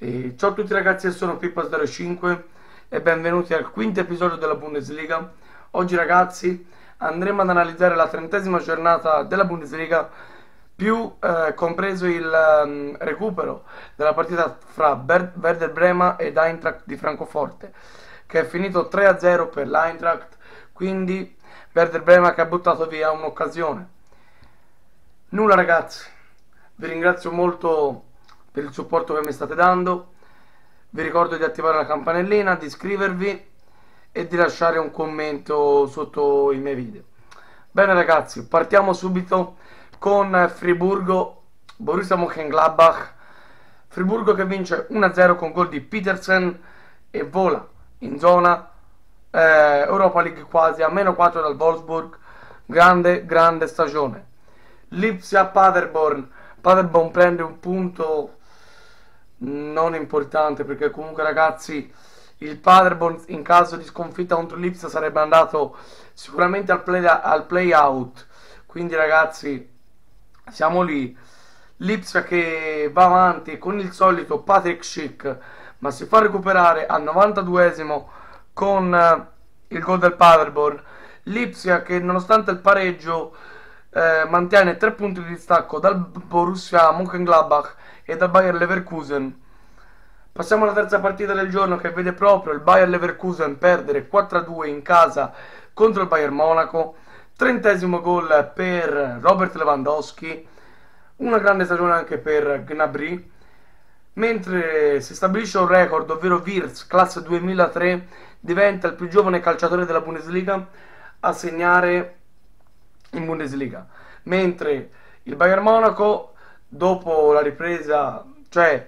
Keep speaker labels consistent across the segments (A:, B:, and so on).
A: Ciao a tutti ragazzi, io sono Pippo05 e benvenuti al quinto episodio della Bundesliga. Oggi ragazzi andremo ad analizzare la 30ª giornata della Bundesliga, più compreso il recupero della partita fra Werder Brema ed Eintracht di Francoforte, che è finito 3-0 per l'Eintracht, quindi Werder Brema che ha buttato via un'occasione. Nulla ragazzi, vi ringrazio molto per il supporto che mi state dando. Vi ricordo di attivare la campanellina, di iscrivervi e di lasciare un commento sotto i miei video. Bene ragazzi, partiamo subito con Friburgo Borussia Mönchengladbach. Friburgo che vince 1-0 con gol di Petersen e vola in zona Europa League quasi a -4 dal Wolfsburg. Grande stagione. Lipsia Paderborn prende un punto non importante, perché comunque ragazzi il Paderborn in caso di sconfitta contro l'Ipsia sarebbe andato sicuramente al play out, quindi ragazzi siamo lì. L'Ipsia che va avanti con il solito Patrick Schick, ma si fa recuperare al 92esimo con il gol del Paderborn. L'Ipsia che nonostante il pareggio mantiene 3 punti di distacco dal Borussia Mönchengladbach e dal Bayer Leverkusen. Passiamo alla terza partita del giorno, che vede proprio il Bayer Leverkusen perdere 4-2 in casa contro il Bayern Monaco. 30esimo gol per Robert Lewandowski, una grande stagione anche per Gnabry, mentre si stabilisce un record, ovvero Wirtz, classe 2003, diventa il più giovane calciatore della Bundesliga a segnare in Bundesliga, mentre il Bayern Monaco dopo la ripresa, cioè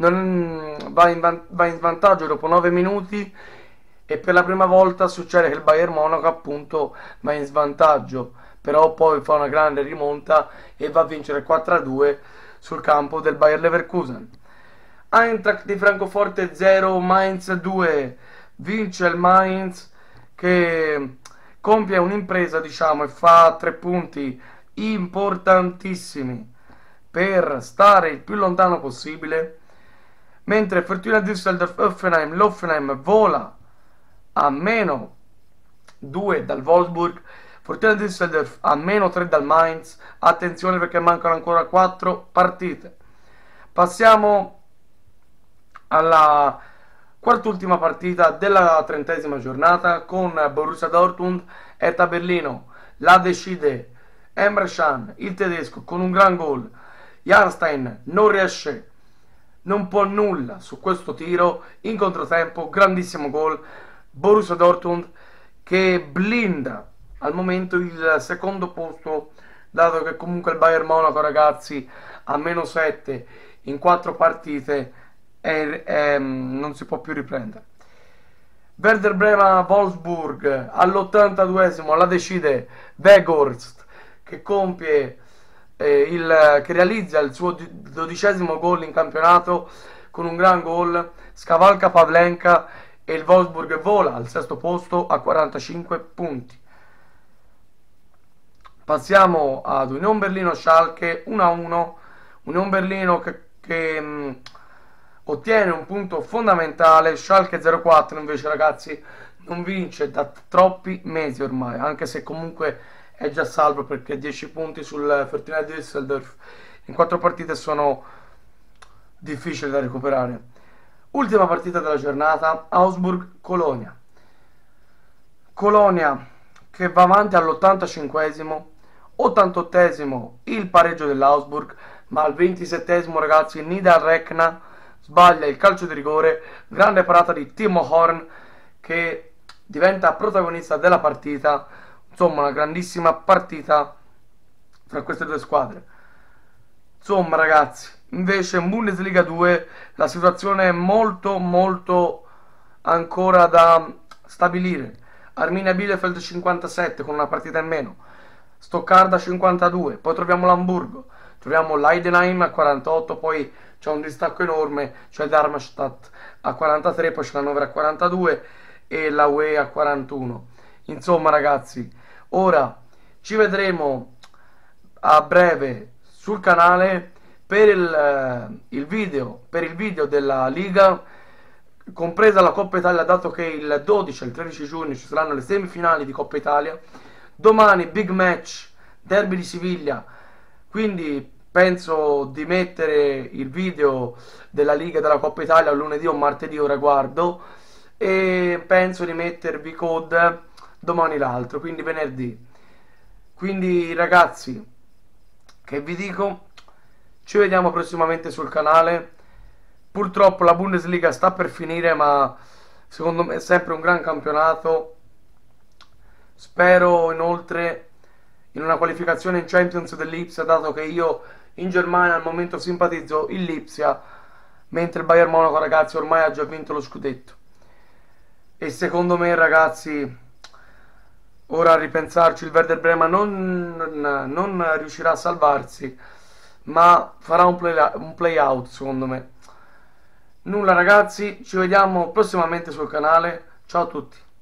A: va in vantaggio dopo 9 minuti, e per la prima volta succede che il Bayern Monaco appunto va in svantaggio, però poi fa una grande rimonta e va a vincere 4-2 sul campo del Bayer Leverkusen. Eintracht di Francoforte 0, Mainz 2, vince il Mainz che compie un'impresa, diciamo, e fa 3 punti importantissimi per stare il più lontano possibile, mentre Fortuna Düsseldorf l'Hoffenheim vola a -2 dal Wolfsburg, Fortuna Düsseldorf a -3 dal Mainz. Attenzione perché mancano ancora 4 partite. Passiamo alla quart'ultima partita della 30ª giornata con Borussia Dortmund Hertha Berlino. La decide Emre Can, il tedesco, con un gran gol. Janstein non può nulla su questo tiro in controtempo, grandissimo gol. Borussia Dortmund che blinda al momento il secondo posto, dato che comunque il Bayern Monaco ragazzi a -7 in 4 partite non si può più riprendere. Werder Brema Wolfsburg all'82esimo la decide Weghorst, che che realizza il suo 12esimo gol in campionato con un gran gol, scavalca Pavlenka e il Wolfsburg vola al sesto posto a 45 punti. Passiamo ad Union Berlino Schalke 1-1. Union Berlino che ottiene un punto fondamentale. Schalke 04 invece ragazzi non vince da troppi mesi ormai, anche se comunque è già salvo perché 10 punti sul Fortuna Düsseldorf in 4 partite sono difficili da recuperare. Ultima partita della giornata, Augsburg-Colonia. Colonia che va avanti all'85esimo, 88esimo il pareggio dell'Augsburg, ma al 27esimo ragazzi Niederlechner sbaglia il calcio di rigore, grande parata di Timo Horn che diventa protagonista della partita. Insomma una grandissima partita tra queste due squadre. Insomma ragazzi, invece in Bundesliga 2 la situazione è molto ancora da stabilire. Arminia Bielefeld 57 con una partita in meno, Stoccarda 52, poi troviamo l'Hamburgo, troviamo l'Heidenheim a 48, poi c'è un distacco enorme, c'è il Darmstadt a 43, poi c'è l'Hannover a 42 e la UE a 41. Insomma ragazzi, ora ci vedremo a breve sul canale per il video della Liga, compresa la Coppa Italia, dato che il 12 e il 13 giugno ci saranno le semifinali di Coppa Italia. Domani big match, derby di Siviglia, quindi penso di mettere il video della Liga e della Coppa Italia lunedì o martedì, ora guardo, e penso di mettervi code domani l'altro, quindi venerdì. Quindi ragazzi, che vi dico, ci vediamo prossimamente sul canale. Purtroppo la Bundesliga sta per finire, ma secondo me è sempre un gran campionato. Spero inoltre in una qualificazione in Champions dell'Ipsia, dato che io in Germania al momento simpatizzo il Lipsia, mentre il Bayern Monaco, ragazzi, ormai ha già vinto lo scudetto. E secondo me, ragazzi, ora a ripensarci, il Werder Brema non riuscirà a salvarsi, ma farà un play out, secondo me. Nulla ragazzi, ci vediamo prossimamente sul canale. Ciao a tutti.